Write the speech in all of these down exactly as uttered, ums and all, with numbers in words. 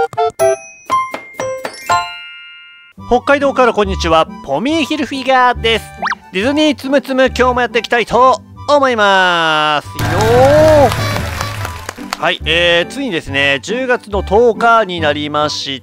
北海道からこんにちは、ポミーヒルフィギュアです。ディズニーつむつむ、今日もやっていきたいと思いますよー。はい、えー、ついにですね、じゅうがつのとおかになりました。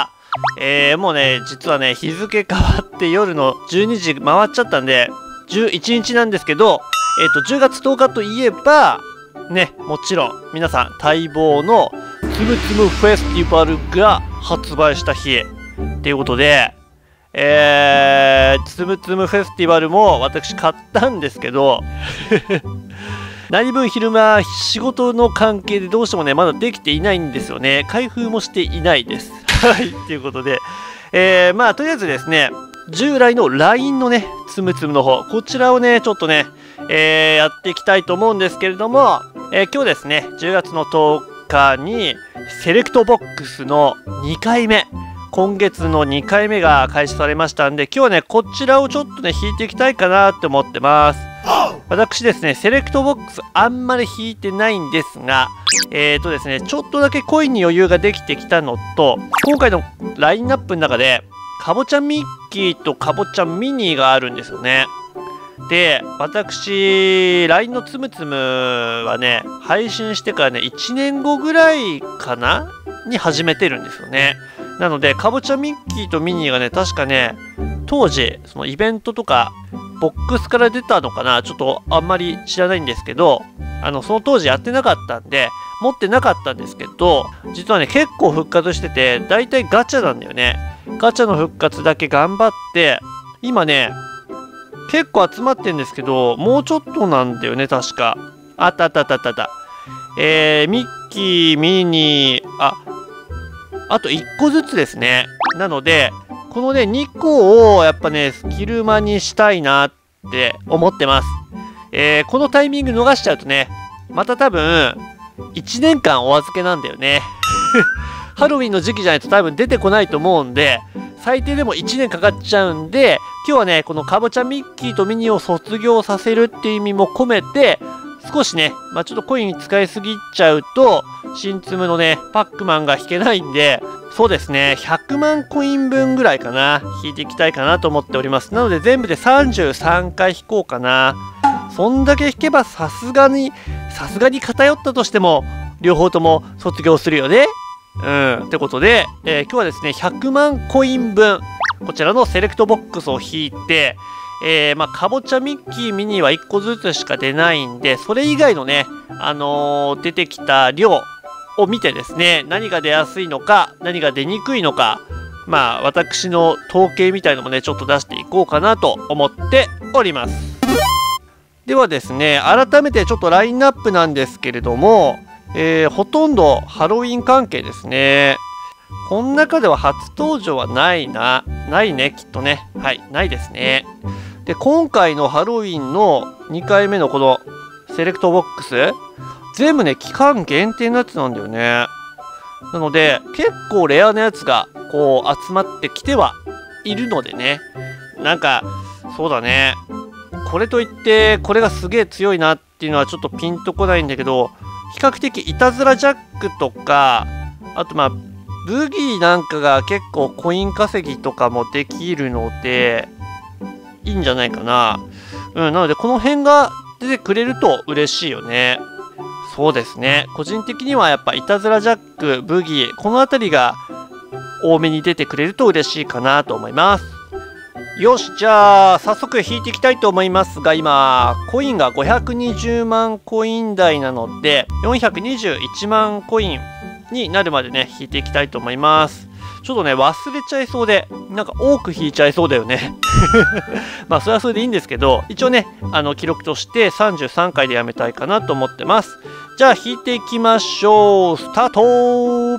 えー、もうね、実はね、日付変わって夜のじゅうにじ回っちゃったんで、じゅういちにちなんですけど、えっと、じゅうがつとおかといえば、ね、もちろん、皆さん、待望のつむつむフェスティバルが発売した日。ということで、えー、つむつむフェスティバルも私買ったんですけど、何分昼間仕事の関係でどうしてもね、まだできていないんですよね。開封もしていないです。はい、ということで、えー、まあとりあえずですね、従来の ライン のね、つむつむの方、こちらをね、ちょっとね、えー、やっていきたいと思うんですけれども、えー、今日ですね、じゅうがつのとおかにセレクトボックスのにかいめ、今月のにかいめが開始されましたんで、今日はね、こちらをちょっとね、引いていきたいかなって思ってます。私ですね、セレクトボックスあんまり引いてないんですが、えーとですね、ちょっとだけコインに余裕ができてきたのと、今回のラインナップの中で、かぼちゃミッキーとかぼちゃミニーがあるんですよね。で、私、ライン のつむつむはね、配信してからね、いちねんごぐらいかなに始めてるんですよね。なので、かぼちゃミッキーとミニーがね、確かね、当時、そのイベントとか、ボックスから出たのかな、ちょっとあんまり知らないんですけど、あの、その当時やってなかったんで、持ってなかったんですけど、実はね、結構復活してて、だいたいガチャなんだよね。ガチャの復活だけ頑張って、今ね、結構集まってんですけど、もうちょっとなんだよね、確か。あったあったあったあったあった。えー、ミッキー、ミニー、あ、あといっこずつですね。なので、このね、にこをやっぱね、スキルマにしたいなって思ってます。えー、このタイミング逃しちゃうとね、また多分、いちねんかんお預けなんだよね。ハロウィンの時期じゃないと多分出てこないと思うんで、最低でもいちねんかかっちゃうんで、今日はね、このかぼちゃミッキーとミニを卒業させるっていう意味も込めて、少しね、まあちょっとコイン使いすぎちゃうと、新ツムのね、パックマンが引けないんで、そうですね、ひゃくまんコイン分ぐらいかな、引いていきたいかなと思っております。なので全部でさんじゅうさんかい引こうかな。そんだけ引けばさすがに、さすがに偏ったとしても、両方とも卒業するよね。うん。ってことで、えー、今日はですね、ひゃくまんコイン分、こちらのセレクトボックスを引いて、えー、まあ、かぼちゃミッキーミニーはいっこずつしか出ないんで、それ以外のね、あのー、出てきた量を見てですね、何が出やすいのか、何が出にくいのか、まあ、私の統計みたいのもね、ちょっと出していこうかなと思っております。ではですね、改めてちょっとラインナップなんですけれども、えー、ほとんどハロウィン関係ですね。この中では初登場はないな。ないね、きっとね。はい、ないですね。で、今回のハロウィンのにかいめのこのセレクトボックス、全部ね、期間限定のやつなんだよね。なので、結構レアなやつがこう集まってきてはいるのでね。なんか、そうだね。これといって、これがすげえ強いなっていうのはちょっとピンとこないんだけど、比較的いたずらジャックとか、あとまあ、ブギーなんかが結構コイン稼ぎとかもできるので、いいんじゃないかな。うん、なのでこの辺が出てくれると嬉しいよね。そうですね。個人的にはやっぱいたずらジャック、ブギー、この辺りが多めに出てくれると嬉しいかなと思います。よし、じゃあ早速引いていきたいと思いますが、今コインがごひゃくにじゅうまんコイン台なのでよんひゃくにじゅういちまんコインになるまでね引いていきたいと思います。ちょっとね忘れちゃいそうで、なんか多く引いちゃいそうだよね。まあそれはそれでいいんですけど、一応ねあの記録としてさんじゅうさんかいでやめたいかなと思ってます。じゃあ引いていきましょう。スタート。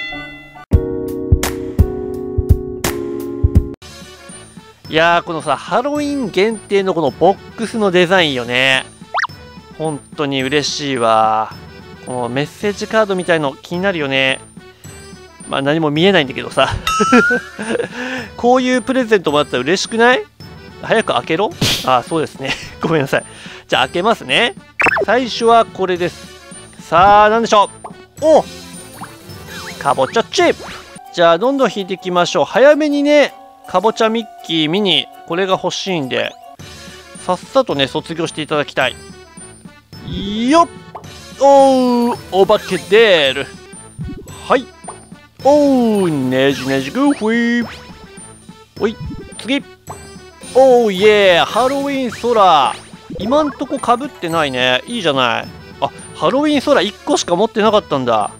いやー、このさ、ハロウィン限定のこのボックスのデザインよね。本当に嬉しいわ。このメッセージカードみたいの気になるよね。まあ何も見えないんだけどさ。こういうプレゼントもらったら嬉しくない？早く開けろ？ああ、そうですね。ごめんなさい。じゃあ開けますね。最初はこれです。さあ、なんでしょう。お！ かぼちゃチップ。じゃあどんどん引いていきましょう。早めにね、かぼちゃミッキーミニ、これが欲しいんで、さっさとね、卒業していただきたい。よっ、おー、お化け出る。はい。おー、ねじねじグーフィー。おい、次。おー、イエー、ハロウィン空。今んとこかぶってないね。いいじゃない。あ、ハロウィン空いっこしか持ってなかったんだ。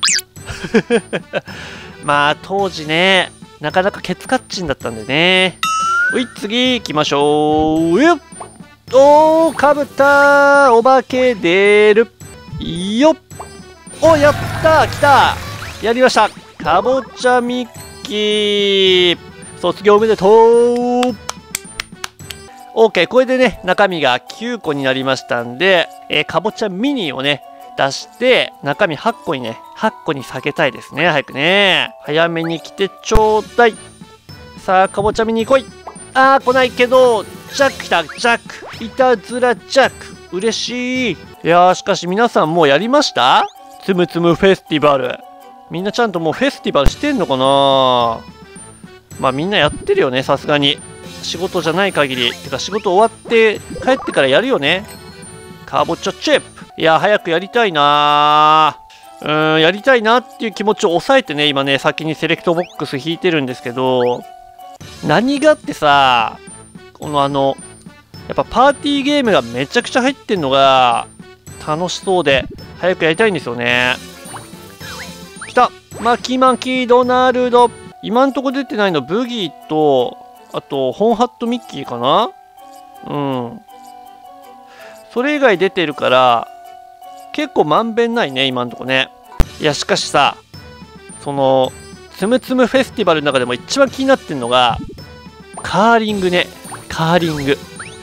まあ、当時ね、なかなかケツカッチンだったんでね。おい、次行きましょう。よっ、おー、かぶったー。お化け出る。よっ、お、やったー、来たー。やりました。かぼちゃミッキー。卒業おめでとう。OK、これでね、中身がきゅうこになりましたんで、えー、かぼちゃミニをね、出して、中身はっこにね、はっこに下げたいですね。早くね。早めに来てちょうだい。さあ、かぼちゃミニ来い。あー、来ないけど、ジャック来た、ジャック。いたずらジャック。嬉しい。いやー、しかし皆さんもうやりました？つむつむフェスティバル。みんなちゃんともうフェスティバルしてんのかな？まあみんなやってるよね、さすがに。仕事じゃない限り。てか仕事終わって帰ってからやるよね。かぼちゃチップ。いや、早くやりたいなー。うーん、やりたいなっていう気持ちを抑えてね、今ね、先にセレクトボックス引いてるんですけど、何がってさ、このあの、やっぱパーティーゲームがめちゃくちゃ入ってんのが楽しそうで、早くやりたいんですよね。来た！マキマキドナルド。今んとこ出てないのブギーと、あと、本ハットミッキーかな？うん。それ以外出てるから、結構まんべんないね、今んとこね。いや、しかしさ、その、つむつむフェスティバルの中でも一番気になってんのが、カーリングね。カーリング。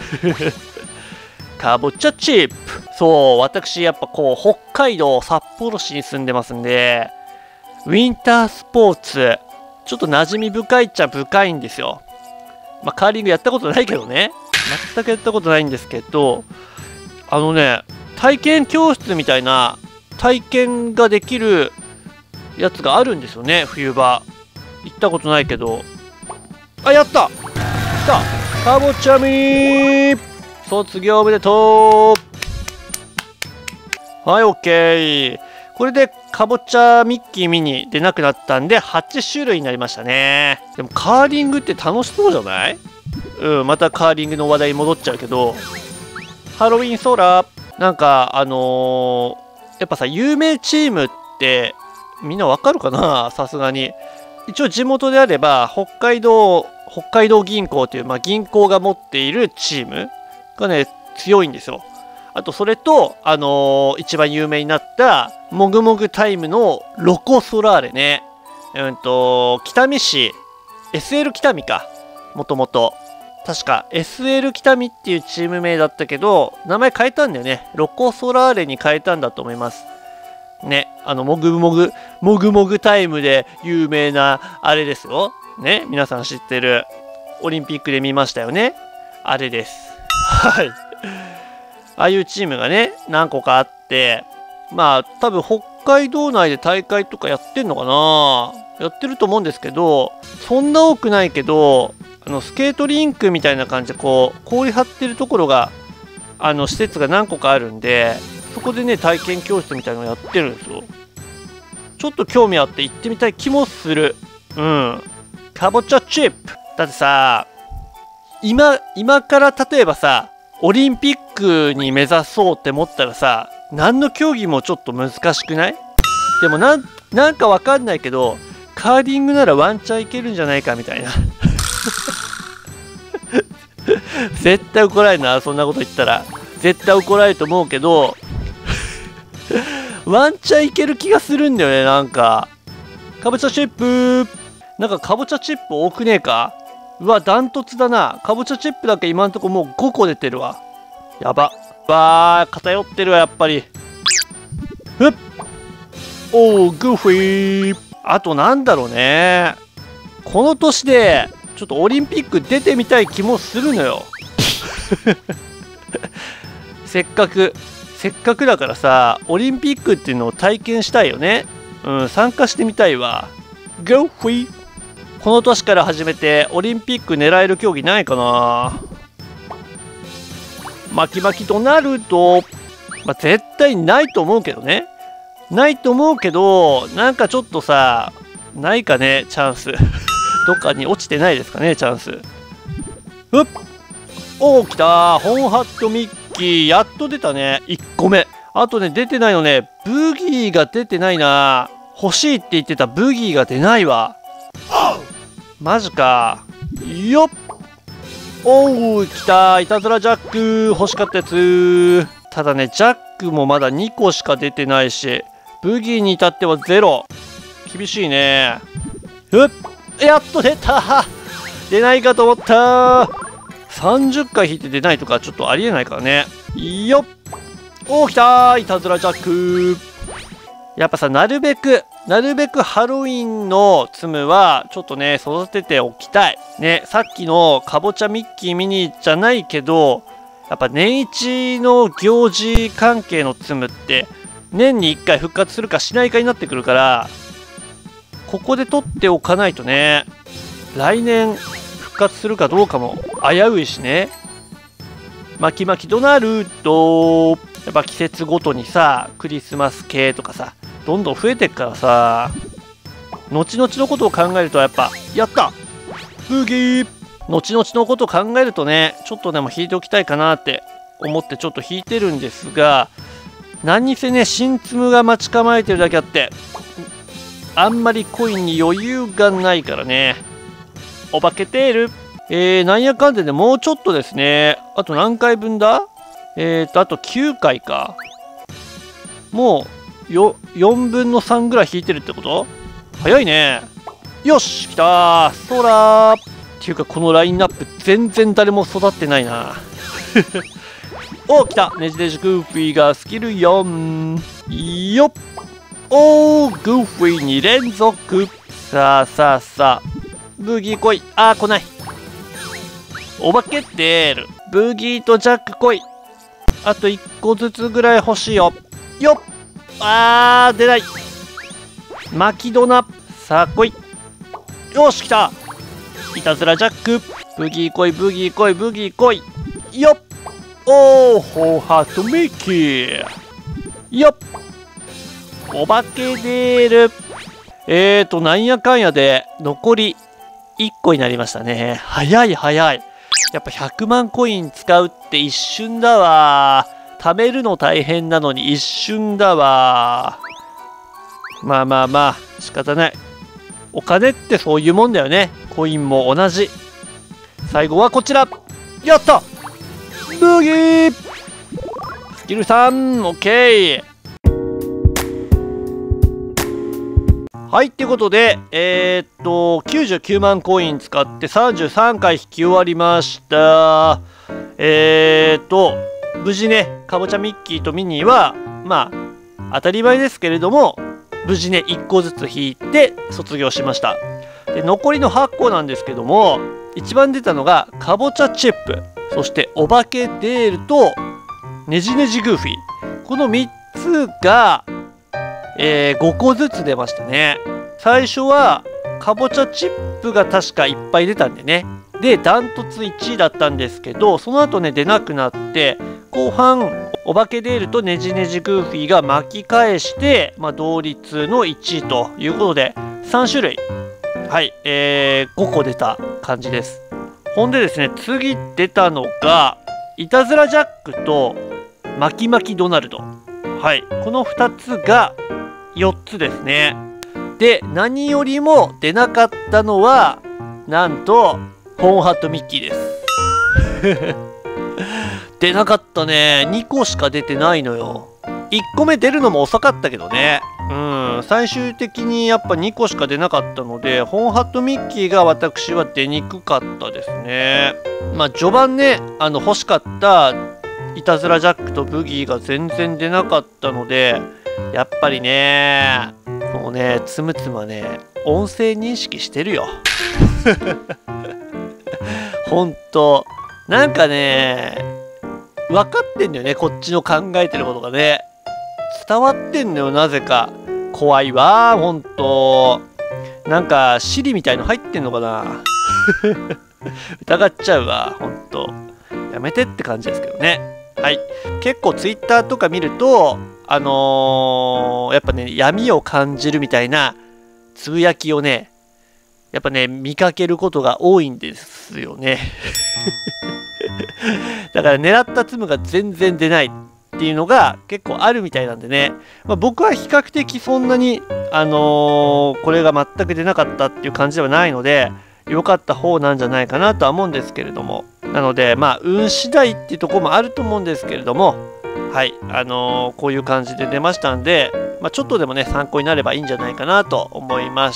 かぼちゃチップ。そう、私、やっぱこう、北海道札幌市に住んでますんで、ウィンタースポーツ、ちょっと馴染み深いっちゃ深いんですよ。まあ、カーリングやったことないけどね。全くやったことないんですけど、あのね、体験教室みたいな体験ができるやつがあるんですよね、冬場。行ったことないけど。あ、やった！来た！かぼちゃミー！卒業おめでとう！はい、オッケー。これでかぼちゃミッキーミニ出なくなったんではちしゅるいになりましたね。でもカーリングって楽しそうじゃない？うん、またカーリングの話題に戻っちゃうけど、ハロウィン空、なんかあのー、やっぱさ、有名チームってみんなわかるかな？さすがに。一応地元であれば北海道北海道銀行という、まあ、銀行が持っているチームがね強いんですよ。あとそれと、あのー、一番有名になったもぐもぐタイムのロコ・ソラーレね。うんと北見市 エスエル 北見か、もともと確か エスエル 北見っていうチーム名だったけど名前変えたんだよね。ロコ・ソラーレに変えたんだと思いますね。あのもぐもぐもぐもぐタイムで有名なあれですよね。皆さん知ってる、オリンピックで見ましたよね、あれです。はい。ああいうチームがね何個かあって、まあ多分北海道内で大会とかやってんのかな、やってると思うんですけど、そんな多くないけど、あのスケートリンクみたいな感じでこう氷張ってるところが、あの施設が何個かあるんで、そこでね体験教室みたいなのやってるんですよ。ちょっと興味あって行ってみたい気もする。うん。かぼちゃチップだってさ、今今から例えばさオリンピックに目指そうって思ったらさ、何の競技もちょっと難しくない？でもなんなんかわかんないけどカーリングならワンチャンいけるんじゃないかみたいな。絶対怒られるな、そんなこと言ったら。絶対怒られると思うけどワンチャンいける気がするんだよね。なんかかぼちゃチップ、なんかかぼちゃチップ多くねえか？うわ、ダントツだな。かぼちゃチップだけ今んとこもうごこ出てるわ。やば。わー、偏ってるわ、やっぱり。ふっ。おー、グーフィー。あとなんだろうね。この年で、ちょっとオリンピック出てみたい気もするのよ。せっかく、せっかくだからさ、オリンピックっていうのを体験したいよね。うん、参加してみたいわ。 ゴーフィー。この年から始めてオリンピック狙える競技ないかな。巻き巻きドナルド。まあ、絶対ないと思うけどね。ないと思うけど、なんかちょっとさ、ないかね、チャンス。どっかに落ちてないですかね、チャンス。うっおー、来たー。本ハットミッキー。やっと出たね。いっこめ。あとね、出てないのね、ブギーが出てないな。欲しいって言ってたブギーが出ないわ。マジか。よっおう、来たー。いたずらジャック。欲しかったやつ。ただね、ジャックもまだにこしか出てないし、ブギーに至ってはゼロ。厳しいね。うっやっと出た出ないかと思ったさんじゅっかい引いて出ないとかちょっとありえないからね。よっおー、来たー。いたずらジャック。やっぱさ、なるべく、なるべくハロウィンのツムは、ちょっとね、育てておきたい。ね、さっきのかぼちゃミッキーミニじゃないけど、やっぱ年一の行事関係のツムって、年にいっかい復活するかしないかになってくるから、ここで取っておかないとね、来年復活するかどうかも危ういしね。巻き巻きドナルド。やっぱ季節ごとにさ、クリスマス系とかさ、どんどん増えてっからさ、後々のことを考えるとやっぱ、やったブギー後々のことを考えるとね、ちょっとでも引いておきたいかなって思ってちょっと引いてるんですが、何にせね、新ツムが待ち構えてるだけあって、あんまりコインに余裕がないからね。お化けテール。えー、なんやかんでね、もうちょっとですね。あと何回分だえーと、あときゅうかいか。もう、よ、よんぶんのさんぐらい引いてるってこと？早いね。よし来たーそらーっていうか、このラインナップ全然誰も育ってないな。おー、来たねじねじグーフィーがスキルよん。よっおー、グーフィーに連続。さあさあさあ。ブギー来い。あー、来ない。お化けテール。ブギーとジャック来い。あといっこずつぐらい欲しいよ。よっあー、出ない。巻きドナ。さあ来い。よし、来た。いたずらジャック。ブギー来い、ブギー来い、ブギー来い。よっおー、ホーハートミッキー。よっお化けデール。えーと、なんやかんやで、残りいっこになりましたね。早い早い。やっぱひゃくまんコイン使うって一瞬だわ。貯めるの大変なのに一瞬だわ。まあまあまあ、仕方ない。お金ってそういうもんだよね。コインも同じ。最後はこちら。やったブギースキルさん、オッケー。はい、ってことで、えー、っと、きゅうじゅうきゅうまんコイン使ってさんじゅうさんかい引き終わりました。えー、っと、無事ね、かぼちゃミッキーとミニーは、まあ、当たり前ですけれども、無事ね、いっこずつ引いて卒業しました。で、残りのはっこなんですけども、一番出たのが、かぼちゃチップ、そしてお化けデールと、ねじねじグーフィー。このみっつが、えー、ごこずつ出ましたね。最初はかぼちゃチップが確かいっぱい出たんでね。でダントツいちいだったんですけど、その後ね出なくなって、後半お化けデールとねじねじグーフィーが巻き返して、まあ、同率のいちいということでさんしゅるい、はい、えー、ごこ出た感じです。ほんでですね、次出たのがいたずらジャックと巻き巻きドナルド。はい、このふたつがよっつですね。で、何よりも出なかったのは、なんと、ホーンハットミッキーです。出なかったね。にこしか出てないのよ。いっこめ出るのも遅かったけどね。うん、最終的にやっぱにこしか出なかったので、ホーンハットミッキーが私は出にくかったですね。まあ、序盤ね、あの、欲しかった、いたずらジャックとブギーが全然出なかったので、やっぱりね、もうね、つむつむはね、音声認識してるよ。ほんと。なんかね、分かってんだよね、こっちの考えてることがね。伝わってんのよ、なぜか。怖いわ、ほんと。 なんかシリみたいの入ってんのかな疑っちゃうわ、ほんと。やめてって感じですけどね。はい。結構ツイッターとか見ると、あのー、やっぱね、闇を感じるみたいなつぶやきをね、やっぱね、見かけることが多いんですよね。だから狙ったツムが全然出ないっていうのが結構あるみたいなんでね、まあ、僕は比較的そんなに、あのー、これが全く出なかったっていう感じではないので、良かった方なんじゃないかなとは思うんですけれども、なのでまあ運次第っていうところもあると思うんですけれども、はいあのー、こういう感じで出ましたんで、まあ、ちょっとでもね参考になればいいんじゃないかなと思いました。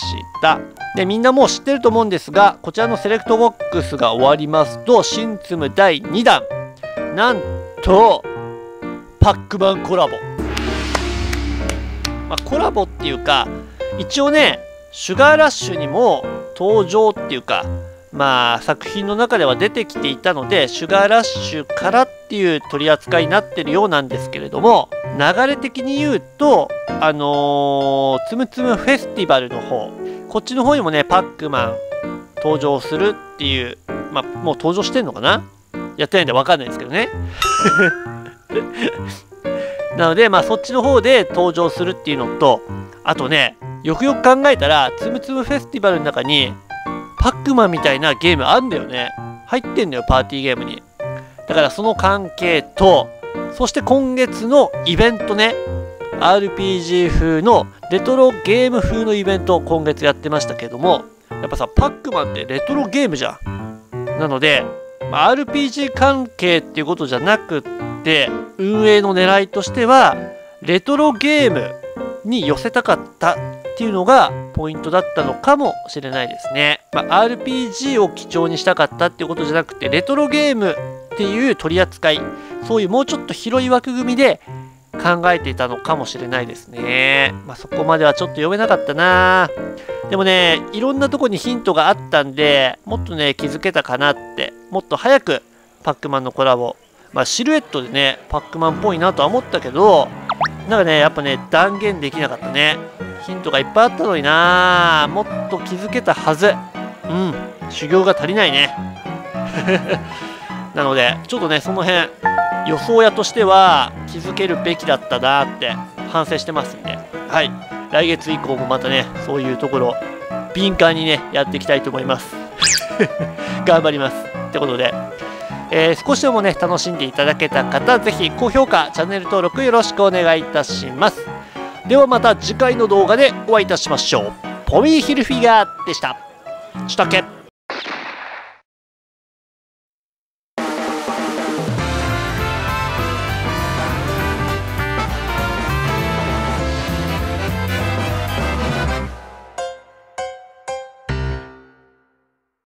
でみんなもう知ってると思うんですが、こちらのセレクトボックスが終わりますと新ツムだいにだん、なんとパックマンコラボ、まあ、コラボっていうか一応ねシュガーラッシュにも登場っていうか、まあ作品の中では出てきていたのでシュガーラッシュからっていう取り扱いになってるようなんですけれども、流れ的に言うとあのー、つむつむフェスティバルの方、こっちの方にもねパックマン登場するっていう、まあもう登場してんのかな、やってないんで分かんないですけどねなのでまあそっちの方で登場するっていうのと、あとねよくよく考えたらつむつむフェスティバルの中にパックマンみたいなゲームあんだよね、入ってんだよパーティーゲームに。だからその関係と、そして今月のイベントね、 アールピージー 風のレトロゲーム風のイベントを今月やってましたけども、やっぱさパックマンってレトロゲームじゃん。なので、まあ、アールピージー 関係っていうことじゃなくって運営の狙いとしてはレトロゲームに寄せたかったっていうのがポイントだったのかもしれないですね。まあ、アールピージー を基調にしたかったっていうことじゃなくてレトロゲームっていう取り扱い、そういうもうちょっと広い枠組みで考えていたのかもしれないですね。まあ、そこまではちょっと読めなかったな。でもねいろんなとこにヒントがあったんでもっとね気づけたかなって、もっと早くパックマンのコラボ、まあ、シルエットでねパックマンっぽいなとは思ったけど、なんかねやっぱね断言できなかったね。ヒントがいっぱいあったのにな、もっと気づけたはず。うん、修行が足りないねなのでちょっとねその辺予想屋としては気づけるべきだったなって反省してますんで、はい、来月以降もまたねそういうところ敏感にねやっていきたいと思います頑張りますってことで、えー、少しでもね楽しんでいただけた方是非高評価チャンネル登録よろしくお願いいたします。ではまた次回の動画でお会いいたしましょう。ポミーヒルフィガーでした。したっけ。